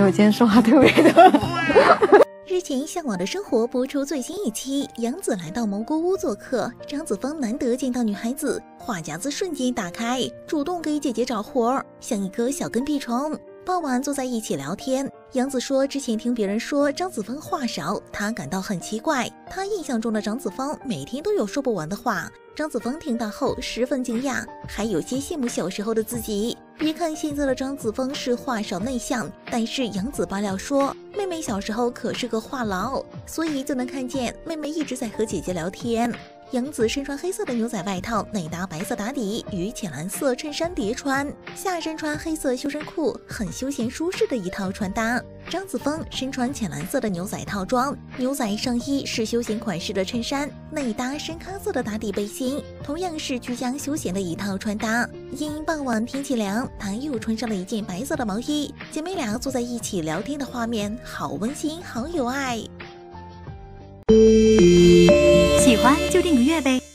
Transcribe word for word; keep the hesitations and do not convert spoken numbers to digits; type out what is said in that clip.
我今天说话特别的。 日前，《向往的生活》播出最新一期，杨紫来到蘑菇屋做客，张子枫难得见到女孩子，话匣子瞬间打开，主动给姐姐找活儿，像一颗小跟屁虫。傍晚坐在一起聊天，杨紫说之前听别人说张子枫话少，她感到很奇怪。她印象中的张子枫每天都有说不完的话。张子枫听到后十分惊讶，还有些羡慕小时候的自己。别看现在的张子枫是话少内向，但是杨紫爆料说，妹妹小时候可是个话痨，所以就能看见妹妹一直在和姐姐聊天。杨紫身穿黑色的牛仔外套，内搭白色打底与浅蓝色衬衫叠穿，下身穿黑色修身裤，很休闲舒适的一套穿搭。张子枫身穿浅蓝色的牛仔套装，牛仔上衣是休闲款式的衬衫，内搭深咖色的打底背心，同样是居家休闲的一套穿搭。因傍晚天气凉，她又穿上了一件白色的毛衣，姐妹俩坐在一起聊天的画面好温馨，好有爱。 喜欢就订个阅呗。